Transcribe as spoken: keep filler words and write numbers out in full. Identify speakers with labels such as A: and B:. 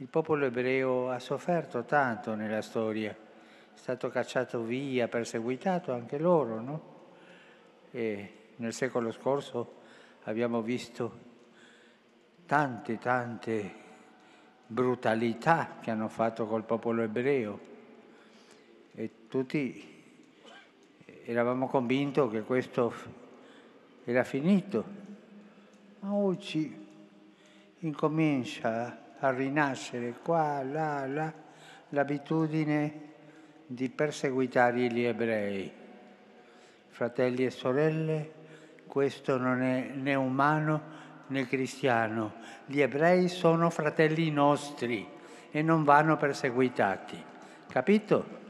A: il popolo ebreo ha sofferto tanto nella storia, è stato cacciato via, perseguitato anche loro, no? E nel secolo scorso abbiamo visto tante, tante brutalità che hanno fatto col popolo ebreo e tutti eravamo convinti che questo era finito, ma oggi incomincia a rinascere qua, là, là, l'abitudine di perseguitare gli ebrei. Fratelli e sorelle, questo non è né umano né cristiano. Gli ebrei sono fratelli nostri e non vanno perseguitati. Capito?